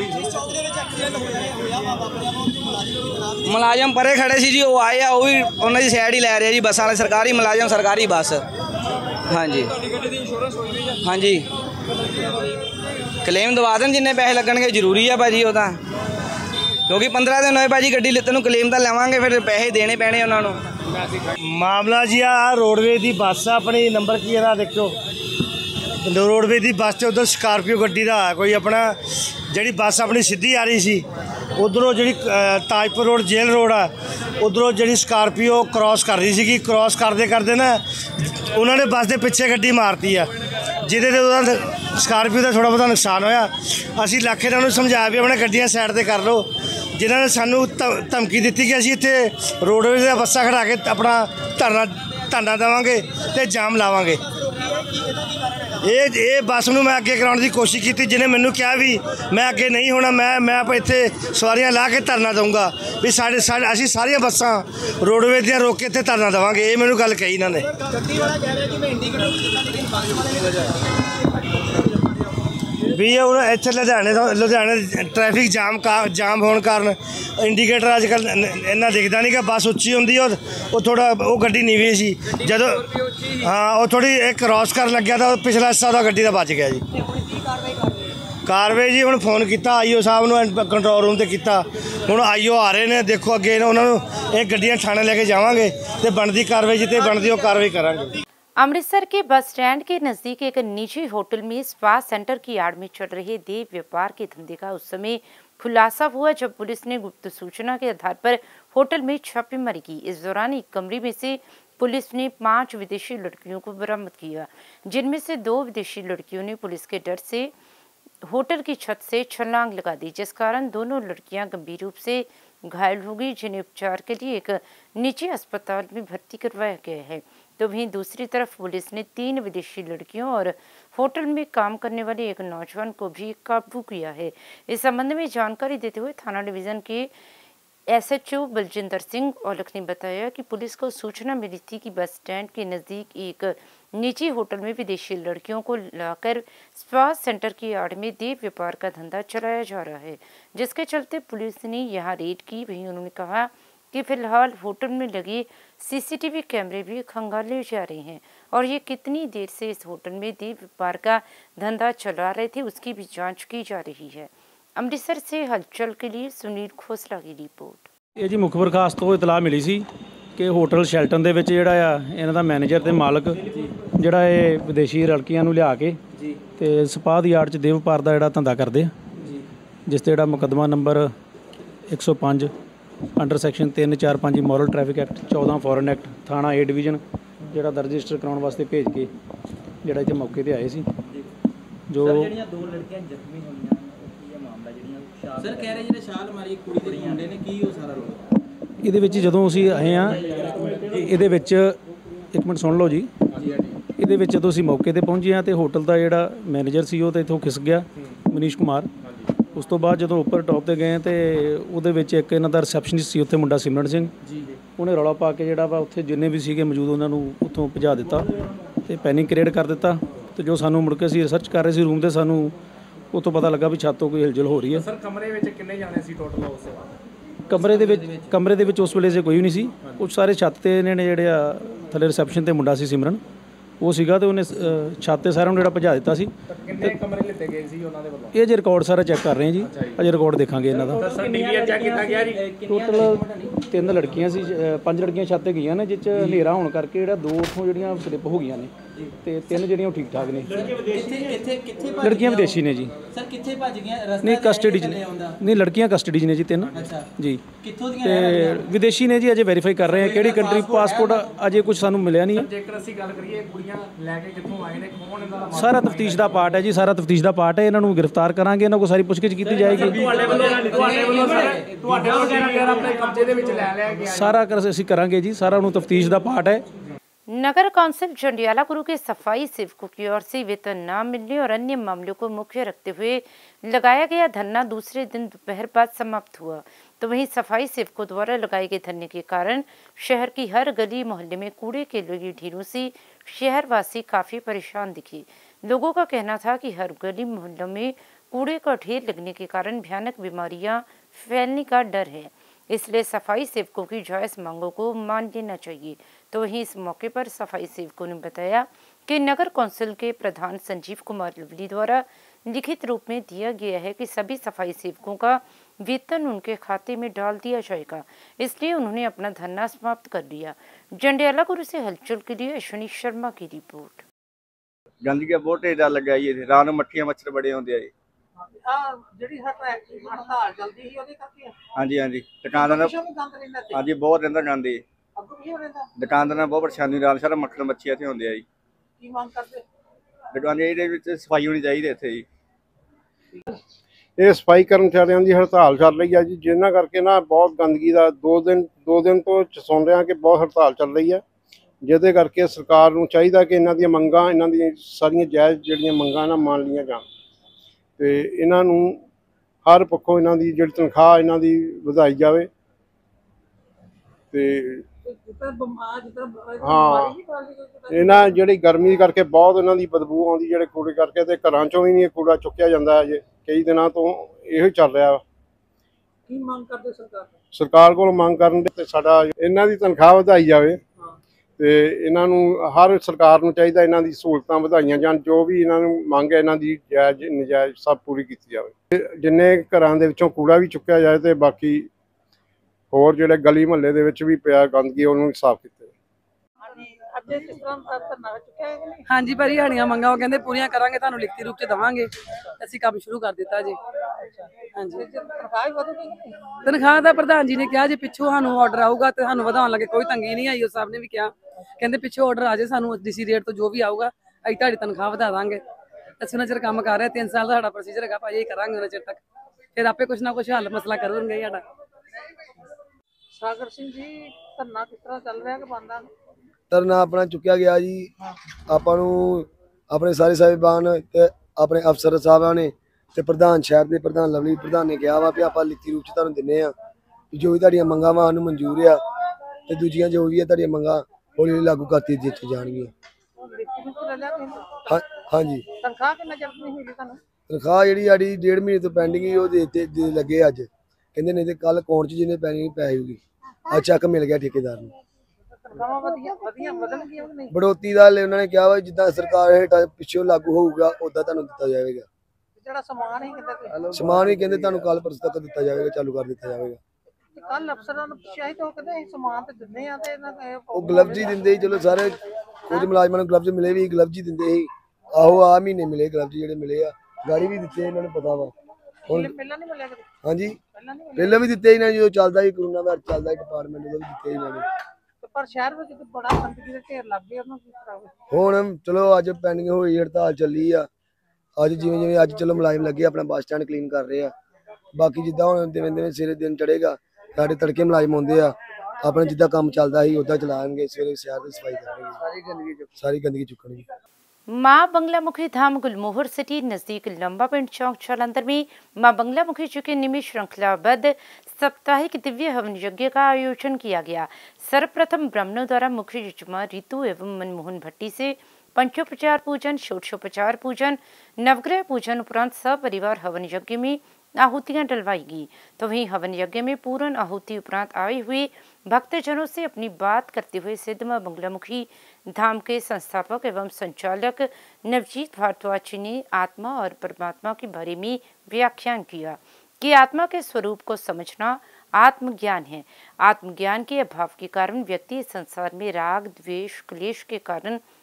ਮੁਲਾਜ਼ਮ ਪਰੇ ਖੜੇ ਸੀ ਜੀ, ਉਹ ਆਏ ਆ, ਉਹ ਵੀ ਉਹਨਾਂ ਦੀ ਸਾਈਡ ਹੀ ਲੈ ਰਹੇ ਜੀ ਬੱਸਾਂ ਵਾਲੇ, ਸਰਕਾਰੀ ਮੁਲਾਜ਼ਮ ਸਰਕਾਰੀ ਬੱਸ। ਹਾਂਜੀ ਹਾਂਜੀ, ਕਲੇਮ ਦਵਾ ਦੇਣ, ਜਿੰਨੇ ਪੈਸੇ ਲੱਗਣਗੇ ਜ਼ਰੂਰੀ ਆ ਭਾਜੀ ਉਹ ਤਾਂ, ਕਿਉਂਕਿ 15 ਦਿਨ ਹੋਏ ਭਾਜੀ ਗੱਡੀ ਲਿੱਤੇ ਨੂੰ, ਕਲੇਮ ਤਾਂ ਲਵਾਂਗੇ, ਫਿਰ ਪੈਸੇ ਦੇਣੇ ਪੈਣੇ ਉਹਨਾਂ ਨੂੰ। ਮਾਮਲਾ ਜੀ ਆ ਰੋਡਵੇਜ਼ ਦੀ ਬੱਸ ਆ ਆਪਣੀ, ਨੰਬਰ ਕੀ ਇਹਦਾ ਦੇਖੋ, ਰੋਡਵੇਜ਼ ਦੀ ਬੱਸ 'ਤੇ ਉੱਧਰ ਸਕਾਰਪੀਓ ਗੱਡੀ ਦਾ ਕੋਈ ਆਪਣਾ, ਜਿਹੜੀ ਬੱਸ ਆਪਣੀ ਸਿੱਧੀ ਆ ਰਹੀ ਸੀ, ਉੱਧਰੋਂ ਜਿਹੜੀ ਤਾਜਪੁਰ ਰੋਡ ਜੇਲ੍ਹ ਰੋਡ ਆ, ਉੱਧਰੋਂ ਜਿਹੜੀ ਸਕਾਰਪੀਓ ਕ੍ਰੋਸ ਕਰ ਰਹੀ ਸੀਗੀ, ਕ੍ਰੋਸ ਕਰਦੇ ਨਾ ਉਹਨਾਂ ਨੇ ਬੱਸ ਦੇ ਪਿੱਛੇ ਗੱਡੀ ਮਾਰਤੀ ਆ, ਜਿਹਦੇ 'ਤੇ ਉਹਦਾ ਸਕਾਰਪੀਓ ਦਾ ਥੋੜ੍ਹਾ ਬਹੁਤਾ ਨੁਕਸਾਨ ਹੋਇਆ। ਅਸੀਂ ਲੱਖ ਇਹਨਾਂ ਨੂੰ ਸਮਝਾਇਆ ਵੀ ਆਪਣੇ ਗੱਡੀਆਂ ਸਾਈਡ 'ਤੇ ਕਰ ਲਓ। ਜਿਨ੍ਹਾਂ ਨੇ ਸਾਨੂੰ ਧਮਕੀ ਦਿੱਤੀ ਕਿ ਅਸੀਂ ਇੱਥੇ ਰੋਡਵੇਜ਼ ਦੀਆਂ ਬੱਸਾਂ ਖੜ੍ਹਾ ਕੇ ਆਪਣਾ ਧਰਨਾ ਦੇਵਾਂਗੇ ਅਤੇ ਜਾਮ ਲਾਵਾਂਗੇ। ਇਹ ਬੱਸ ਨੂੰ ਮੈਂ ਅੱਗੇ ਕਰਾਉਣ ਦੀ ਕੋਸ਼ਿਸ਼ ਕੀਤੀ, ਜਿਹਨੇ ਮੈਨੂੰ ਕਿਹਾ ਵੀ ਮੈਂ ਅੱਗੇ ਨਹੀਂ ਹੋਣਾ, ਮੈਂ ਇੱਥੇ ਸਵਾਰੀਆਂ ਲਾ ਕੇ ਧਰਨਾ ਦਊਂਗਾ ਵੀ ਅਸੀਂ ਸਾਰੀਆਂ ਬੱਸਾਂ ਰੋਡਵੇਜ਼ ਦੀਆਂ ਰੋਕ ਕੇ ਇੱਥੇ ਧਰਨਾ ਦੇਵਾਂਗੇ। ਇਹ ਮੈਨੂੰ ਗੱਲ ਕਹੀ ਇਹਨਾਂ ਨੇ। ਵੀ ਹੁਣ ਇੱਥੇ ਲੁਧਿਆਣੇ ਟ੍ਰੈਫਿਕ ਜਾਮ ਹੋਣ ਕਾਰਨ ਇੰਡੀਕੇਟਰ ਅੱਜ ਕੱਲ੍ਹ ਇੰਨਾ ਦਿਖਦਾ ਨਹੀਂ, ਕਿ ਬੱਸ ਉੱਚੀ ਹੁੰਦੀ ਉਹ ਥੋੜ੍ਹਾ ਉਹ ਗੱਡੀ ਨੀਵੀਂ ਸੀ, ਜਦੋਂ ਹਾਂ ਉਹ ਥੋੜ੍ਹੀ ਇੱਕ ਕ੍ਰੋਸ ਕਰਨ ਲੱਗਿਆ ਤਾਂ ਪਿਛਲਾ ਹਿੱਸਾ ਉਹਦਾ ਗੱਡੀ ਦਾ ਬਚ ਗਿਆ ਜੀ। ਕਾਰਵਾਈ ਜੀ ਹੁਣ ਫੋਨ ਕੀਤਾ ਆਈਓ ਸਾਹਿਬ ਨੂੰ, ਕੰਟਰੋਲ ਰੂਮ 'ਤੇ ਕੀਤਾ, ਹੁਣ ਆਈਓ ਆ ਰਹੇ ਨੇ, ਦੇਖੋ ਅੱਗੇ ਉਹਨਾਂ ਨੂੰ ਇਹ ਗੱਡੀਆਂ ਥਾਣੇ ਲੈ ਕੇ ਜਾਵਾਂਗੇ ਅਤੇ ਬਣਦੀ ਕਾਰਵਾਈ ਜਿੱਥੇ ਬਣਦੀ ਉਹ ਕਾਰਵਾਈ करांगे। अमृतसर के बस स्टैंड के नजदीक एक निजी होटल में स्पा सेंटर की आड़ में चल रहे देह व्यापार के धंधे का उस समय खुलासा हुआ जब पुलिस ने गुप्त सूचना के आधार पर होटल में छापेमारी की। इस दौरान एक कमरे में से पुलिस ने 5 विदेशी लड़कियों को बरामद किया, जिनमें से 2 विदेशी लड़कियों ने पुलिस के डर से होटल की छत से छलांग लगा दी, जिस कारण दोनों लड़कियां गंभीर रूप से घायल हो गई, जिन्हें उपचार के लिए एक निजी अस्पताल में भर्ती करवाया गया है। तो वहीं दूसरी तरफ पुलिस ने 3 विदेशी लड़कियों और होटल में काम करने वाले एक नौजवान को भी काबू किया है। इस संबंध में जानकारी देते हुए थाना डिवीजन के SHO बलजिंदर सिंह औलख ने बताया कि पुलिस को सूचना मिली थी कि बस स्टैंड के नज़दीक एक निजी होटल में विदेशी लड़कियों को लाकर स्पा सेंटर की आड़ में देह व्यापार का धंधा चलाया जा रहा है, जिसके चलते पुलिस ने यहां रेड की। वहीं उन्होंने कहा कि फिलहाल होटल में लगे CCTV कैमरे भी खंगाले जा रहे हैं और ये कितनी देर से इस होटल में देह व्यापार का धंधा चला रहे थे उसकी भी जांच की जा रही है। अमृतसर से हलचल के लिए सुनील खोसला की रिपोर्ट। ਇਹ ਜੀ ਮੁਖਬਰ ਖਾਸ ਤੋਂ ਇਤਲਾਹ ਮਿਲੀ ਸੀ ਕਿ ਹੋਟਲ ਸ਼ੈਲਟਨ ਦੇ ਵਿੱਚ ਜਿਹੜਾ ਆ ਇਹਨਾਂ ਦਾ ਮੈਨੇਜਰ ਤੇ ਮਾਲਕ ਜਿਹੜਾ ਇਹ ਵਿਦੇਸ਼ੀ ਲੜਕੀਆਂ ਨੂੰ ਲਿਆ ਕੇ ਤੇ ਸਪਾ ਦੀ ਆੜ 'ਚ ਦੇਹ ਵਪਾਰ ਦਾ ਜਿਹੜਾ ਧੰਦਾ ਕਰਦੇ ਆ, ਜਿਸ ਤੇ ਜਿਹੜਾ ਮੁਕੱਦਮਾ number 105 under section 345 moral traffic act 14 foreign act ਥਾਣਾ A ਡਿਵੀਜ਼ਨ ਜਿਹੜਾ ਦਰਜ ਰਜਿਸਟਰ ਕਰਾਉਣ ਵਾਸਤੇ ਭੇਜ ਕੇ ਜਿਹੜਾ ਇੱਥੇ ਮੌਕੇ ਤੇ ਆਏ ਸੀ। ਜੋ ਜਿਹੜੀਆਂ 2 ਲੜਕੀਆਂ ਜ਼ਖਮੀ ਹੋਈਆਂ ਉਹ ਕੀ ਮਾਮਲਾ, ਜਿਹੜੀਆਂ ਸਰ ਕਹਿ ਰਹੇ ਜਿਹੜੇ ਛਾਲ ਮਾਰੀ ਕੁੜੀ ਦੇ ਮੁੰਡੇ ਨੇ, ਕੀ ਉਹ ਸਾਰਾ ਰੋਲ ਇਹਦੇ ਵਿੱਚ? ਜਦੋਂ ਅਸੀਂ ਆਏ ਆ ਇਹਦੇ ਵਿੱਚ ਇੱਕ ਮਿੰਟ ਸੁਣ ਲਓ ਜੀ। ਇਹਦੇ ਵਿੱਚ ਜਦੋਂ ਅਸੀਂ ਮੌਕੇ ਤੇ ਪਹੁੰਚੇ ਆ ਤੇ ਹੋਟਲ ਦਾ ਜਿਹੜਾ ਮੈਨੇਜਰ ਸੀ ਉਹ ਤਾਂ ਇੱਥੋਂ ਖਿਸ ਗਿਆ, ਮਨੀਸ਼ ਕੁਮਾਰ। ਉਸ ਤੋਂ ਬਾਅਦ ਜਦੋਂ ਉੱਪਰ ਟੌਪ ਤੇ ਗਏ ਤੇ ਉਹਦੇ ਵਿੱਚ ਇੱਕ ਇਹਨਾਂ ਦਾ ਰਿਸੈਪਸ਼ਨਿਸਟ ਸੀ ਉੱਥੇ ਮੁੰਡਾ ਸਿਮਰਨ ਸਿੰਘ, ਉਹਨੇ ਰੌਲਾ ਪਾ ਕੇ ਜਿਹੜਾ ਵਾ ਉੱਥੇ ਜਿੰਨੇ ਵੀ ਸੀਗੇ ਮੌਜੂਦ ਉਹਨਾਂ ਨੂੰ ਉੱਥੋਂ ਭਜਾ ਦਿੱਤਾ ਤੇ ਪੈਨਿਕ ਕ੍ਰੀਏਟ ਕਰ ਦਿੱਤਾ। ਤੇ ਜੋ ਸਾਨੂੰ ਮੁੜ ਕੇ ਅਸੀਂ ਰਿਸਰਚ ਕਰ ਰਹੇ ਸੀ ਰੂਮ ਦੇ, ਸਾਨੂੰ ਉੱਥੋਂ ਪਤਾ ਲੱਗਾ ਵੀ ਛੱਤ ਤੋਂ ਕੋਈ ਹਿਲਜੁਲ ਹੋ ਰਹੀ ਹੈ। ਸਰ ਕਮਰੇ ਵਿੱਚ ਕਿੰਨੇ ਜਾਣੇ ਸੀ ਟੋਟਲ ਉਸ ਵਕਤ? ਕਮਰੇ ਦੇ ਵਿੱਚ ਉਸ ਵੇਲੇ ਜੇ ਕੋਈ ਵੀ ਨਹੀਂ ਸੀ, ਉਹ ਸਾਰੇ ਛੱਤ ਤੇ ਇਹਨਾਂ ਨੇ ਜਿਹੜੇ ਆ ਥੱਲੇ ਰਿਸੈਪਸ਼ਨ ਤੇ ਮੁੰਡਾ ਸੀ ਸਿਮਰਨ ਉਹ ਸੀਗਾ ਤੇ ਉਹਨੇ ਛੱਤ ਤੇ ਸਾਰਿਆਂ ਨੂੰ ਜਿਹੜਾ ਭਜਾ ਦਿੱਤਾ ਸੀ। ਕਿੰਨੇ ਕਮਰੇ ਲਿੱਤੇ ਗਏ ਸੀ ਉਹਨਾਂ ਦੇ ਵੱਲੋਂ? ਇਹ ਜੇ ਰਿਕਾਰਡ ਸਾਰਾ ਚੈੱਕ ਕਰ ਰਹੇ ਹਾਂ ਜੀ, ਅਜੇ ਰਿਕਾਰਡ ਦੇਖਾਂਗੇ ਇਹਨਾਂ ਦਾ। ਸਰ ਡੀਵੀਆਰ ਚੈੱਕ ਕੀਤਾ ਗਿਆ ਜੀ? ਟੋਟਲ 3 ਲੜਕੀਆਂ ਸੀ, 5 ਲੜਕੀਆਂ ਛੱਤ ਤੇ ਗਈਆਂ ਨੇ, ਜਿਸ 'ਚ ਹਨੇਰਾ ਹੋਣ ਕਰਕੇ ਜਿਹੜਾ 2 ਉੱਥੋਂ ਜਿਹੜੀਆਂ ਸਲਿੱਪ ਹੋ ਗਈਆਂ ਨੇ। ਤੇ 3 ਜਿਹੜੀਆਂ ਉਹ ਠੀਕ ਠਾਕ ਨੇ। ਕਿੱਥੇ ਲੜਕੀਆਂ ਵਿਦੇਸ਼ੀ ਨੇ ਜੀ। ਸਰ ਕਿੱਥੇ ਭੱਜ ਗਈਆਂ? ਰਸਤੇ ਨਹੀਂ ਕਸਟਡੀ 'ਚ ਨੇ। ਨਹੀਂ ਲੜਕੀਆਂ ਕਸਟਡੀ 'ਚ ਨੇ ਜੀ 3 ਜੀ। ਕਿੱਥੋਂ ਦੀਆਂ ਤੇ ਵਿਦੇਸ਼ੀ ਨੇ ਜੀ, ਅਜੇ ਵੈਰੀਫਾਈ ਕਰ ਰਹੇ ਆ ਕਿਹੜੀ ਕੰਟਰੀ, ਪਾਸਪੋਰਟ ਅਜੇ ਕੁਝ ਸਾਨੂੰ ਮਿਲਿਆ ਨਹੀਂ। ਜੇਕਰ ਅਸੀਂ ਗੱਲ ਕਰੀਏ ਕੁੜੀਆਂ ਲੈ ਕੇ ਕਿੱਥੋਂ ਆਏ ਨੇ, ਕੌਣ ਇਹਨਾਂ ਦਾ ਸਾਰਾ ਤਫਤੀਸ਼ ਦਾ ਪਾਰਟ ਹੈ ਜੀ, ਸਾਰਾ ਤਫਤੀਸ਼ ਦਾ ਪਾਰਟ ਹੈ। ਇਹਨਾਂ ਨੂੰ ਗ੍ਰਿਫਤਾਰ ਕਰਾਂਗੇ, ਇਹਨਾਂ ਕੋਲ ਸਾਰੀ ਪੁੱਛਗਿੱਛ ਕੀਤੀ ਜਾਏਗੀ। ਤੁਹਾਡੇ ਵੱਲੋਂ ਆਪਣੇ ਕਬਜ਼ੇ ਦੇ ਵਿੱਚ ਲੈ ਲਿਆ ਗਿਆ ਸਾਰਾ ਅਸੀਂ ਕਰਾਂਗੇ जी, सारा उन्होंने तफ्तीश का पार्ट है। नगर कौंसिल जंडियाला गुरु के सफाई सेवकों की ओर से वेतन न मिलने और अन्य मामलों को मुख्य रखते हुए लगाया गया धरना दूसरे दिन दोपहर बाद समाप्त हुआ। तो वहीं सफाई सेवकों द्वारा लगाए गए धरने के कारण शहर की हर गली मोहल्ले में कूड़े के लगे ढेरों से शहरवासी काफी परेशान दिखे। लोगों का कहना था कि हर गली मोहल्लों में कूड़े का ढेर लगने के कारण भयानक बीमारियां फैलने का डर है, इसलिए सफाई सेवकों की जायज़ मांगों को मान लेना चाहिए। तो वहीं इस मौके पर सफाई सेवकों ने बताया कि नगर कौंसिल के प्रधान संजीव कुमार लवली द्वारा लिखित रूप में दिया गया है कि सभी सफाई सेवकों का वेतन उनके खाते में डाल दिया जाएगा, इसलिए उन्होंने अपना धरना समाप्त कर दिया। जंडियाला गुरु से हलचल के लिए अश्विनी शर्मा की रिपोर्ट। गंदगी बहुत ढेर लगा जी, रात में मट्ठियां मच्छर बड़े होंगे जी। हाँ जी हाँ जी, दुकानदार हाँ जी बहुत रहिंदा गंद जी, दुकानदार बहुत परेशानी, रात सारा मक्खन मच्छी इत्थे होंदे आ जी। दुकान ਇਹਦੇ ਵਿੱਚ ਸਫਾਈ ਹੋਣੀ ਚਾਹੀਦੀ ਇੱਥੇ ਜੀ। ਇਹ ਸਫਾਈ ਕਰਮਚਾਰੀਆਂ ਦੀ ਹੜਤਾਲ ਚੱਲ ਰਹੀ ਹੈ ਜੀ, ਜਿਨ੍ਹਾਂ ਕਰਕੇ ਨਾ ਬਹੁਤ ਗੰਦਗੀ ਦਾ 2 ਦਿਨ ਤੋਂ ਸੁਣ ਰਿਹਾ ਕਿ ਬਹੁਤ ਹੜਤਾਲ ਚੱਲ ਰਹੀ ਹੈ, ਜਿਹਦੇ ਕਰਕੇ ਸਰਕਾਰ ਨੂੰ ਚਾਹੀਦਾ ਕਿ ਇਹਨਾਂ ਦੀਆਂ ਮੰਗਾਂ, ਇਹਨਾਂ ਦੀਆਂ ਸਾਰੀਆਂ ਜਾਇਜ਼ ਜਿਹੜੀਆਂ ਮੰਗਾਂ ਨਾ ਮੰਨ ਲਈਆਂ ਜਾਣ ਤੇ ਇਹਨਾਂ ਨੂੰ ਹਰ ਪੱਖੋਂ ਇਹਨਾਂ ਦੀ ਜਿਹੜੀ ਤਨਖਾਹ ਇਹਨਾਂ ਦੀ ਵਧਾਈ ਜਾਵੇ। ਤੇ ਹਾਂ ਇਹਨਾਂ ਜਿਹੜੀ ਗਰਮੀ ਕਰਕੇ ਬਹੁਤ ਇਹਨਾਂ ਦੀ ਬਦਬੂ ਆਉਂਦੀ ਜਿਹੜੇ ਕੂੜੇ ਕਰਕੇ, ਤੇ ਘਰਾਂ ਚੋਂ ਵੀ ਨਹੀਂ ਕੂੜਾ ਚੁੱਕਿਆ ਜਾਂਦਾ ਅਜੇ ਕਈ ਦਿਨਾਂ ਤੋਂ ਇਹੋ ਚੱਲ ਰਿਹਾ। ਕੀ ਮੰਗ ਕਰਦੇ ਸਰਕਾਰ ਕੋਲ ਮੰਗ ਕਰਨ ਤੇ ਸਾਡਾ ਇਹਨਾਂ ਦੀ ਤਨਖਾਹ ਵਧਾਈ ਜਾਵੇ ਤੇ ਇਹਨਾਂ ਨੂੰ ਹਰ ਸਰਕਾਰ ਨੂੰ ਚਾਹੀਦਾ ਇਹਨਾਂ ਦੀ ਸਹੂਲਤਾਂ ਵਧਾਈਆਂ ਜਾਣ, ਜੋ ਵੀ ਇਹਨਾਂ ਨੂੰ ਮੰਗ ਹੈ ਇਹਨਾਂ ਦੀ ਜਾਇਜ਼ ਨਜਾਇਜ਼ ਸਭ ਪੂਰੀ ਕੀਤੀ ਜਾਵੇ। ਜਿੰਨੇ ਘਰਾਂ ਦੇ ਵਿੱਚੋਂ ਕੂੜਾ ਵੀ ਚੁੱਕਿਆ ਜਾਏ ਤੇ ਬਾਕੀ ਹੋਰ ਜਿਹੜੇ ਗਲੀ ਮੁਹੱਲੇ ਦੇ ਵਿੱਚ ਵੀ ਪਿਆ ਗੰਦਗੀ ਉਹਨੂੰ ਵੀ ਸਾਫ਼ ਕੀਤਾ। ਹਾਂਜੀ ਭਾਜੀ, ਸਾਡੀਆਂ ਮੰਗਾਂ ਉਹ ਕਹਿੰਦੇ ਪੂਰੀਆਂ ਕਰਾਂਗੇ, ਤੁਹਾਨੂੰ ਲਿਖਤੀ ਰੂਪ ਚ ਦੇਵਾਂਗੇ। ਅਸੀਂ ਕੰਮ ਸ਼ੁਰੂ ਕਰ ਦਿੱਤਾ ਜੀ। ਹਾਂਜੀ, ਤਨਖਾਹ ਦਾ ਪ੍ਰਧਾਨ ਜੀ ਨੇ ਕਿਹਾ ਜੇ ਪਿੱਛੋਂ ਸਾਨੂੰ ਆਰਡਰ ਆਊਗਾ ਤੇ ਸਾਨੂੰ ਵਧਾਉਣ ਲੱਗੇ ਕੋਈ ਤੰਗੀ ਨਹੀਂ ਆਈ। ਉਹ ਸਾਹਿਬ ਨੇ ਵੀ ਕਿਹਾ, ਕਹਿੰਦੇ ਪਿੱਛੋਂ ਆਰਡਰ ਆ ਜਾਏ ਸਾਨੂੰ ਡੀਸੀ ਰੇਟ ਤੋਂ ਜੋ ਵੀ ਆਊਗਾ ਅਸੀਂ ਤੁਹਾਡੀ ਤਨਖਾਹ ਵਧਾ ਦਾਂਗੇ। ਅਸੀਂ ਉਹਨਾਂ ਚਿਰ ਕੰਮ ਕਰ ਰਹੇ, 3 ਸਾਲ ਦਾ ਸਾਡਾ ਪ੍ਰੋਸੀਜਰ ਹੈਗਾ ਭਾਜੀ, ਇਹ ਕਰਾਂਗੇ ਉਹਨਾਂ ਚਿਰ ਤੱਕ, ਫਿਰ ਆਪੇ ਕੁਛ ਨਾ ਕੁਛ ਹੱਲ ਮਸਲਾ ਕਰਨਗੇ ਸਾਡਾ। ਸਾਗਰ ਸਿੰਘ ਜੀ, ਧਰਨਾ ਕਿਸ ਤਰ੍ਹਾਂ ਚੱਲ ਰਿਹਾ ਕਿ ਬੰਦਾ? ਧਰਨਾ ਆਪਣਾ ਚੁੱਕਿਆ ਗਿਆ ਜੀ। ਆਪਾਂ ਨੂੰ ਆਪਣੇ ਸਾਰੇ ਸਾਹਿਬਾਨ ਤੇ ਆਪਣੇ ਅਫਸਰ ਸਾਹਿਬਾਂ ਨੇ ਤੇ ਪ੍ਰਧਾਨ ਸ਼ਹਿਰ ਦੇ ਪ੍ਰਧਾਨ ਲਵਲੀ ਪ੍ਰਧਾਨ ਨੇ ਕਿਹਾ ਵਾ ਵੀ ਆਪਾਂ ਲਿਖਤੀ ਰੂਪ 'ਚ ਤੁਹਾਨੂੰ ਦਿੰਨੇ ਆ, ਜੋ ਵੀ ਤੁਹਾਡੀਆਂ ਮੰਗਾਂ ਵਾ ਸਾਨੂੰ ਮਨਜ਼ੂਰ ਆ, ਤੇ ਦੂਜੀਆਂ ਜੋ ਵੀ ਆ ਤੁਹਾਡੀਆਂ ਮੰਗਾਂ ਹੌਲੀ ਹੌਲੀ ਲਾਗੂ ਕਰਤੀ ਦਿੱਤੀ ਜਾਣਗੀਆਂ। ਹਾਂਜੀ, ਤਨਖਾਹ ਕਿੰਨਾ ਚਿਰ ਨਹੀਂ ਹੋਈ ਤੁਹਾਨੂੰ? ਤਨਖਾਹ ਜਿਹੜੀ ਸਾਡੀ 1.5 ਮਹੀਨੇ ਤੋਂ ਪੈਂਡਿੰਗ ਹੀ ਉਹ ਦੇ ਲੱਗੇ ਅੱਜ, ਕਹਿੰਦੇ ਨਹੀਂ ਤੇ ਕੱਲ ਅਕਾਊਂਟ 'ਚ ਜਿਹਨੇ ਪੈਸੇ ਹੋਊਗੀ। ਅੱਜ ਚੱਕ ਮਿਲ ਗਿਆ ਠੇਕੇਦਾਰ ਨੂੰ। ਬੜੋਤੀ ਦਾ ਉਹਨਾਂ ਨੇ ਕਿਹਾ ਵਾ ਜਿੱਦਾਂ ਸਰਕਾਰ ਹੇਠਾਂ ਪਿੱਛੋਂ ਲਾਗੂ ਹੋਊਗਾ ਉਦਾਂ ਤੁਹਾਨੂੰ ਦਿੱਤਾ ਜਾਵੇਗਾ। ਜਿਹੜਾ ਸਮਾਨ ਹੀ ਕਹਿੰਦੇ ਸਮਾਨ ਵੀ ਕਹਿੰਦੇ ਤੁਹਾਨੂੰ ਕੱਲ ਪਰਸੋਂ ਤੱਕ ਦਿੱਤਾ ਜਾਵੇਗਾ, ਚਾਲੂ ਕਰ ਦਿੱਤਾ ਜਾਵੇਗਾ। ਕੱਲ ਅਫਸਰਾਂ ਨੂੰ ਪੁੱਛਿਆ ਸੀ ਤਾਂ ਉਹ ਕਹਿੰਦੇ ਸਮਾਨ ਤੇ ਦਿੰਦੇ ਆ ਤੇ ਉਹ ਗਲਵਜ਼ ਹੀ ਦਿੰਦੇ ਸੀ। ਚਲੋ ਸਾਰੇ ਕੁਝ ਮੁਲਾਜ਼ਮਾਂ ਨੂੰ ਗਲਵਜ਼ ਮਿਲੇ ਵੀ, ਗਲਵਜ਼ ਹੀ ਦਿੰਦੇ ਸੀ। ਆਹੋ ਆ ਮਹੀਨੇ ਮਿਲੇ ਗਲਵਜ਼ ਜਿਹੜੇ ਮਿਲੇ ਆ, ਗਾੜੀ ਵੀ ਦਿੱਤੇ ਇਹਨਾਂ ਨੂੰ ਪਤਾ ਵਾ। ਹੁਣ ਪਹਿਲਾਂ ਨਹੀਂ ਮਿਲਿਆ? ਹਾਂਜੀ ਪਹਿਲਾਂ ਵੀ ਦਿੱਤੇ ਇਹਨਾਂ ਨੇ, ਜਦੋਂ ਚੱਲਦਾ ਸੀ ਕਰੋਨਾ ਵਾਇਰਸ ਚੱਲਦਾ ਡਿਪਾਰਟਮੈਂਟ ਉਹਦਾ ਵੀ ਦਿੱਤੇ ਇਹਨਾਂ ਨੇ। ਪਰ ਸ਼ਹਿਰ ਵਿੱਚ ਬੜਾ ਗੰਦਗੀ ਦੇ ਢੇਰ ਲੱਗ ਗਏ, ਉਹਨੂੰ ਕੀ ਕਰਾਂਗੇ? ਹੁਣ ਚਲੋ ਅੱਜ ਪੈਂਡਿੰਗ ਹੋਈ ਹੜਤਾਲ ਚੱਲੀ ਆ, ਅੱਜ ਜਿਵੇਂ ਅੱਜ ਚਲੋ ਮੁਲਾਜ਼ਮ ਲੱਗੇ ਆਪਣਾ ਬੱਸ ਸਟੈਂਡ ਕਲੀਨ ਕਰ ਰਹੇ ਆ। ਬਾਕੀ ਜਿੱਦਾਂ ਹੁਣ ਦਿਵੇਂ ਸਵੇਰੇ ਦਿਨ ਚੜੇਗਾ ਸਾਡੇ ਤੜਕੇ ਮੁਲਾਜ਼ਮ ਆਉਂਦੇ ਆ, ਆਪਣਾ ਜਿੱਦਾਂ ਕੰਮ ਚੱਲਦਾ ਸੀ ਉੱਦਾਂ ਚਲਾਉਣਗੇ। ਸਵੇਰੇ ਸ਼ਹਿਰ ਦੀ ਸਫਾਈ ਕਰਨਗੇ, ਸਾਰੀ ਗੰਦਗੀ ਚੁੱਕਣਗੇ। माँ बंगलामुखी धाम गुलमोहर सिटी नजदीक लंबा पिंड चौक जालंधर में माँ बंगलामुखी जी के निमित्त श्रृंखलाबद्ध साप्ताहिक दिव्य हवन यज्ञ का आयोजन किया गया। सर्वप्रथम ब्राह्मणों द्वारा मुख्य यजमान ऋतु एवं मनमोहन भट्टी से पंचोपचार पूजन, षोडशोपचार पूजन, नवग्रह पूजन उपरांत सपरिवार हवन यज्ञ में आहुतियां डलवाई गई। तो वहीं हवन यज्ञ में पूर्ण आहुति उपरांत आए हुए भक्तजनों से अपनी बात करते हुए सिद्ध मां बंगलामुखी धाम के संस्थापक एवं संचालक नवजीत भारद्वाज जी ने आत्मा और परमात्मा के बारे में व्याख्यान किया कि आत्मा के स्वरूप को समझना आत्मज्ञान है। आत्मज्ञान के अभाव के कारण व्यक्ति संसार में राग, द्वेष, क्लेश के कारण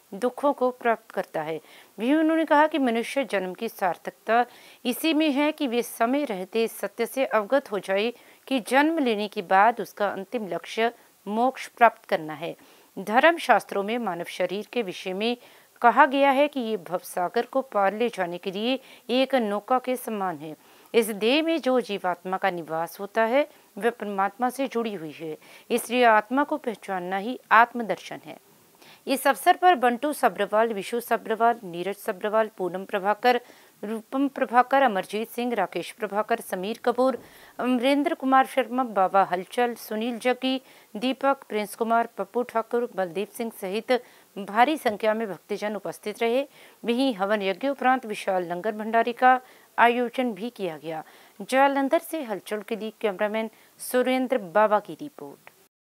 दुखों को प्राप्त करता है। भी उन्होंने कहा कि मनुष्य जन्म की सार्थकता इसी में है कि वे समय रहते सत्य से अवगत हो जाए कि जन्म लेने के बाद उसका अंतिम लक्ष्य मोक्ष प्राप्त करना है। धर्म शास्त्रों में मानव शरीर के विषय में कहा गया है कि ये भवसागर को पार ले जाने के लिए एक नौका के समान है। इस देह में जो जीवात्मा का निवास होता है वह परमात्मा से जुड़ी हुई है, इसलिए आत्मा को पहचानना ही आत्मदर्शन है। इस अवसर पर बंटू सब्रवाल, विशु सब्रवाल, नीरज सब्रवाल, पूनम प्रभाकर, रूपम प्रभाकर, अमरजीत सिंह, राकेश प्रभाकर, समीर कपूर, अमरेंद्र कुमार शर्मा, बाबा हलचल, सुनील जग्गी, दीपक, प्रिंस कुमार, पप्पू ठाकुर, बलदीप सिंह सहित भारी संख्या में भक्तजन उपस्थित रहे। वहीं हवन यज्ञ उपरांत विशाल लंगर भंडारे का आयोजन भी किया गया। जालंधर से हलचल के लिए कैमरामैन सुरेंद्र बाबा की रिपोर्ट।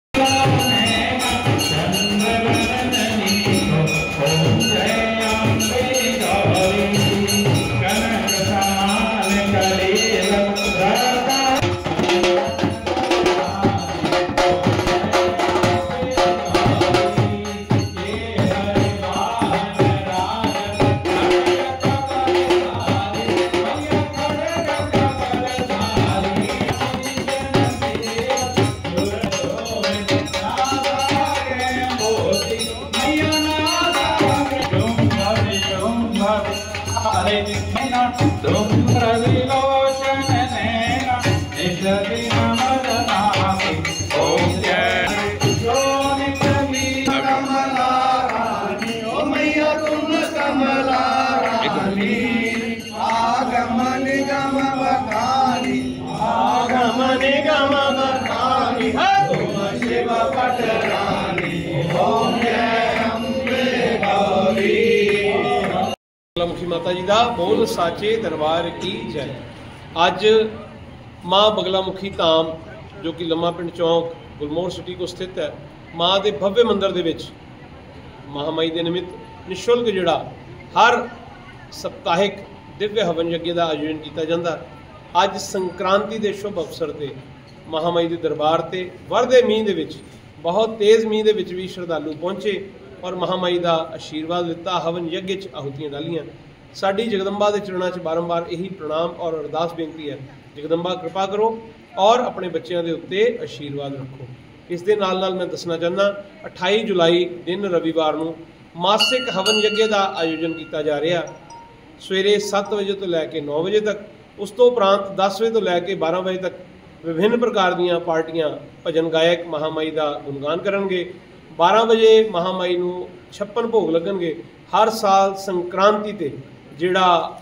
मुखी माता जी का बोल साचे दरबार की जय। अज माँ बगलामुखी धाम जो कि लम्मा पिंड चौक गुलमोहर सिटी को स्थित है, माँ के भव्य मंदिर के विच महामाई के निमित्त निशुल्क जोड़ा हर सप्ताहिक दिव्य हवन यज्ञ का आयोजन किया जाता। अज संक्रांति के शुभ अवसर पर महामाई के दरबार से वरदे मीह के विच बहुत तेज़ मीह के विच भी श्रद्धालु पहुँचे और महामाई का आशीर्वाद लिता, हवन यज्ञ च आहुतियाँ डालियाँ। साडी जगदम्बा के चरणों च बारंबार यही प्रणाम और अरदास बेनती है, जगदम्बा कृपा करो और अपने बच्चों के उत्ते आशीर्वाद रखो। इस दे नाल नाल मैं दसना चाहना 28 जुलाई दिन रविवार को मासिक हवन यज्ञ का आयोजन किया जा रहा। सवेरे 7 बजे तो लैके 9 बजे तक, उस तो उपरांत 10 बजे तो लैके 12 बजे तक विभिन्न प्रकार दीयां पार्टियां भजन गायक महामाई का गुणगान करेंगे। 12 बजे महामाई को 56 भोग लगणगे। हर साल संक्रांति ते जिहड़ा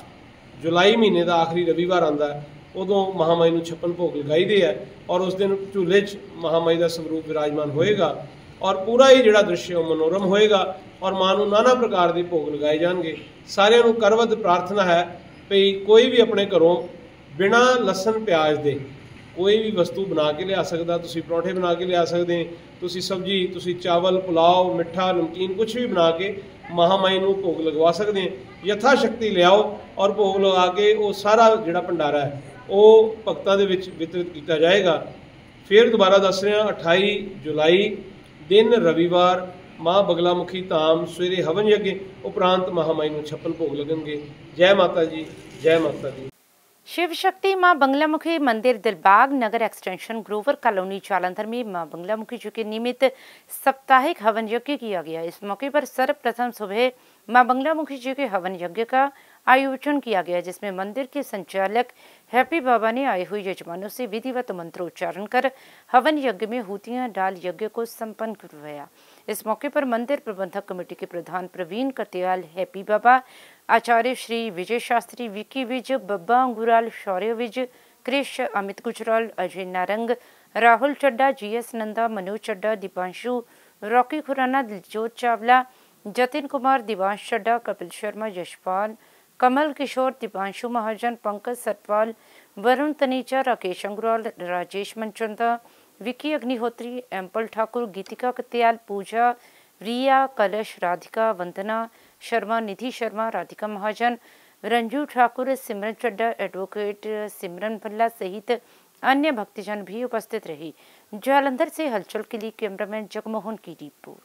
जुलाई महीने का आखिरी रविवार आता है उदों महामाई को 56 भोग लगाई दे है और उस दिन झूले च महामाई का स्वरूप विराजमान होएगा और पूरा ही जिहड़ा दृश्य मनोरम होएगा और मां को नाना प्रकार के भोग लगाए जाएंगे। सारिਆਂ ਨੂੰ करवत प्रार्थना है भई कोई भी अपने घरों बिना लसन प्याज दे कोई भी वस्तु बना के लिया सकता, तुसी परौंठे बना के लिया सकते, तुसी सब्जी, तुसी चावल, पुलाव, मिठा, नमकीन कुछ भी बना के महामाई को भोग लगवा सकते हैं। यथाशक्ति लियाओ और भोग लगा के वो सारा जिहड़ा भंडारा है वो भगतां दे विच वितरित किया जाएगा। फिर दोबारा दस रहे हैं 28 जुलाई दिन रविवार माँ बगलामुखी धाम सवेरे हवन यज्ञ उपरांत महामाई को 56 भोग लगणगे। जय माता जी, जय माता दी। शिव शक्ति मां बंगलामुखी मंदिर दिलबाग नगर एक्सटेंशन ग्रोवर कॉलोनी जालंधर में मां बंगलामुखी जी के निमित्त साप्ताहिक हवन यज्ञ किया गया। इस मौके पर सर्वप्रथम सुबह मां बंगलामुखी जी के हवन यज्ञ का आयोजन किया गया, जिसमें मंदिर के संचालक हैप्पी बाबा ने आए हुए यजमानों से विधिवत मंत्रोच्चारण कर हवन यज्ञ में हूतियां डाल यज्ञ को संपन्न करवाया। इस मौके पर मंदिर प्रबंधक कमेटी के प्रधान Praveen Katiyal, Happy Baba, Acharya Shri Vijay Shastri, Vicky Vij, Babba Angural, Shaurya Vij, Krish, Amit Gujral, Ajay Narang, Rahul Chadda, GS Nanda, Manoj Chadda, Deepanshu, Rocky Khurana, Diljot Chawla, Jatin Kumar, Divansh Chadda, Kapil Sharma, Yashpal, Kamal Kishore, Deepanshu Mahajan, Pankaj Satpal, Varun Tanicha, Rakesh Angural, Rajesh Manchanda, Vicky Agnihotri, Empal Thakur, Geetika Katyal, Pooja, Riya, Kalash, Radhika, Vandana Sharma, Nidhi Sharma, Radhika महाजन, रंजू ठाकुर, सिमरन चड्डा, एडवोकेट सिमरन भल्ला सहित अन्य भक्तजन भी उपस्थित रहे। जालंधर से हलचल के लिए कैमरामैन जगमोहन की रिपोर्ट।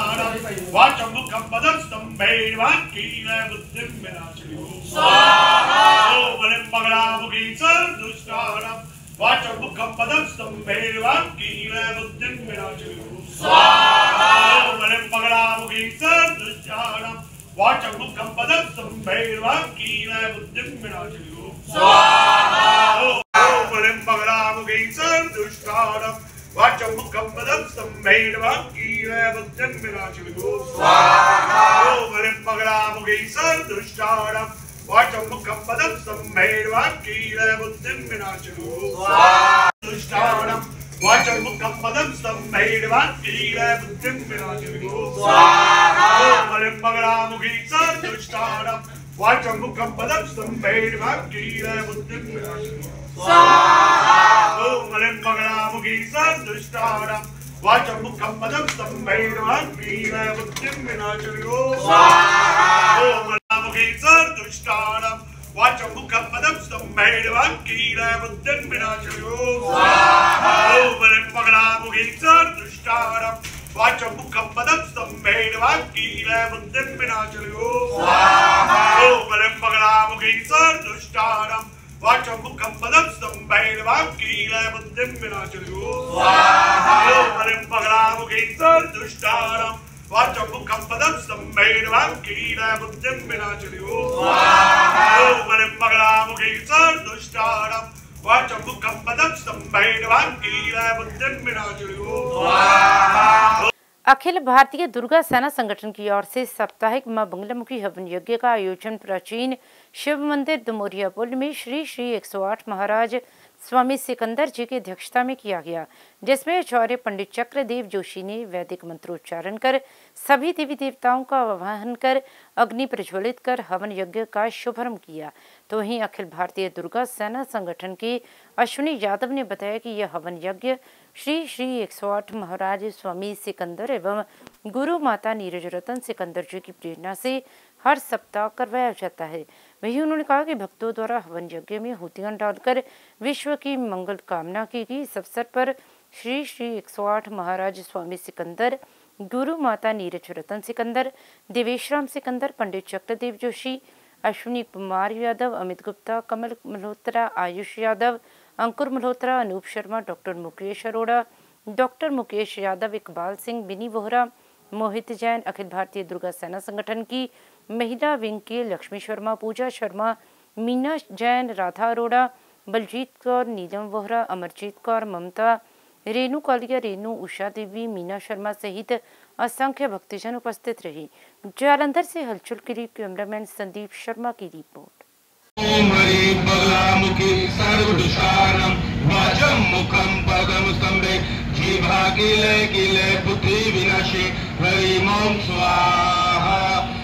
अखिल भारतीय दुर्गा सेना संगठन की ओर से साप्ताहिक मां बंगलामुखी हवन यज्ञ का आयोजन प्राचीन शिव मंदिर दुमोरिया पुल में श्री श्री 108 महाराज स्वामी सिकंदर जी की अध्यक्षता में किया गया, जिसमें आचार्य पंडित चक्रदेव जोशी ने वैदिक मंत्रोच्चारण कर सभी देवी देवताओं का आवाहन कर अग्नि प्रज्वलित कर हवन यज्ञ का शुभारंभ किया। तो वहीं अखिल भारतीय दुर्गा सेना संगठन के अश्विनी यादव ने बताया कि यह हवन यज्ञ श्री श्री 108 महाराज स्वामी सिकंदर एवं गुरु माता नीरज रतन सिकंदर जी की प्रेरणा से हर सप्ताह करवाया जाता है। वहीं उन्होंने कहा कि भक्तों द्वारा हवन यज्ञ में हुतियां डालकर विश्व की मंगल कामना की गई। इस अवसर पर श्री श्री 108 महाराज स्वामी सिकंदर, गुरु माता नीरज रतन सिकंदर, देवेशराम सिकंदर, पंडित चक्रदेव जोशी, अश्विनी कुमार यादव, अमित गुप्ता, कमल मल्होत्रा, आयुष यादव, अंकुर मल्होत्रा, अनूप शर्मा, डॉक्टर मुकेश अरोड़ा, डॉक्टर मुकेश यादव, इकबाल सिंह, बिनी वोहरा, मोहित जैन, अखिल भारतीय दुर्गा सेना संगठन की महिला विंग के लक्ष्मी शर्मा, पूजा शर्मा, मीना जैन, राधा अरोड़ा, बलजीत कौर, नीलम वोहरा, अमरजीत कौर, ममता, रेणु कालिया, रेणु, उषा देवी, मीना शर्मा सहित असंख्य भक्तजन उपस्थित रहे। जालंधर से हलचल के लिए कैमरामैन संदीप शर्मा की रिपोर्ट। ओम हरि बगलामुखी सर्वदुषाणं वाचं मुखं पदं स्तंभे जीवा किले बुद्धि विनाशे हरि ओम स्वाहा।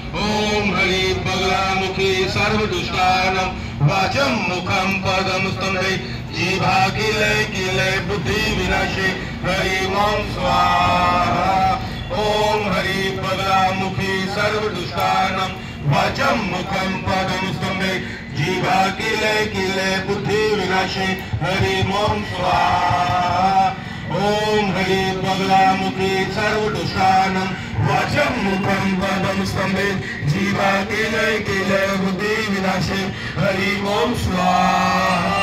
ओम हरि बगलामुखी सर्वदुषाणं वाचं मुखं पदं स्तंभे जीवा किले बुद्धि विनाशे हरि ओम स्वाहा। ओम हरि बगलामुखी सर्वदुषाणं वाचं मुखं पदं स्तंभे जीवा किले बुद्धि विनाशे हरि ओम स्वाहा। ओम हरि बगलामुखी सर्वदुषाणं वाचं मुखं पदं स्तंभे जीवा किले बुद्धि विनाशे हरि ओम स्वाहा।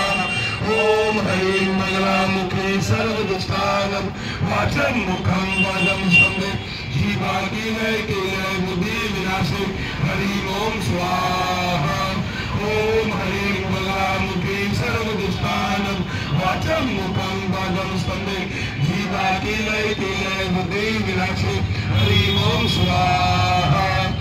ओम हरि बगलामुखी सर्वदुषाणं वाचं मुखं पदं स्तंभे जीवा किले बुद्धि विनाशे हरि ओम स्वाहा। ओम हरि बगलामुखी सर्वदुषाणं वाचं मुखं पदं स्तंभे जीवा किले बुद्धि विनाशे हरि ओम स्वाहा।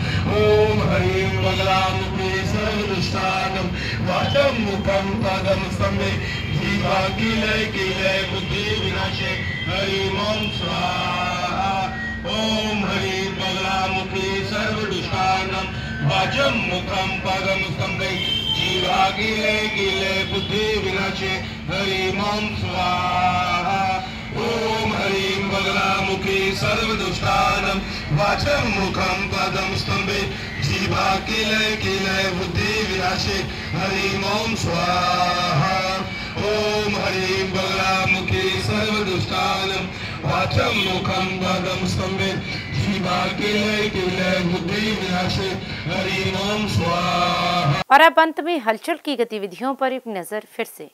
ओम हरि बगलामुखी सर्वदुषाणं वाचं मुखं पदं स्तंभे जीवा किले बुद्धि विनाशे हरि ओम स्वाहा। ओम हरि बगलामुखी सर्वदुषाणं वाचं मुखं पदं स्तंभे जीवा किले बुद्धि विनाशे हरि ओम स्वाहा। ओम हरि बगलामुखी सर्वदुषाणं वाचं मुखं पदं स्तंभे जीवा किले बुद्धि विनाशे हरि ओम स्वाहा। ओम हरिं बगलामुखी सर्वदुष्टानं वाचं मुखं पदं संवेद जीवा किले बुद्धि विनाशे हरिं ओम स्वाहा। और अब अंत में हलचल की गतिविधियों पर एक नजर फिर से।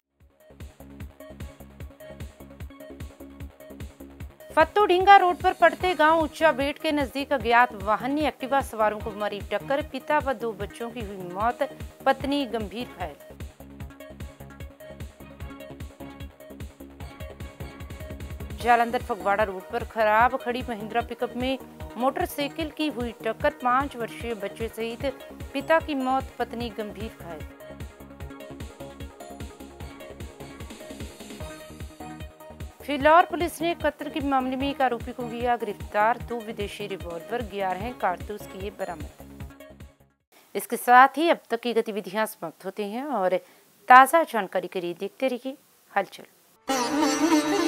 फत्तूढींगा रोड पर पड़ते गांव उच्चा बेट के नजदीक अज्ञात वाहन ने एक्टिवा सवारों को मारी टक्कर, पिता व 2 बच्चों की हुई मौत, पत्नी गंभीर घायल। जालंधर फगवाड़ा रोड पर खराब खड़ी महिंद्रा पिकअप में मोटरसाइकिल की हुई टक्कर, 5 वर्षीय बच्चे सहित पिता की मौत, पत्नी गंभीर घायल। फिलौर पुलिस ने कत्ल के मामले में एक आरोपी को किया गिरफ्तार, 2 विदेशी रिवॉल्वर, 11 कारतूस किए बरामद। इसके साथ ही अब तक की गतिविधियां समाप्त होती हैं और ताज़ा जानकारी के लिए देखते रहिए हलचल।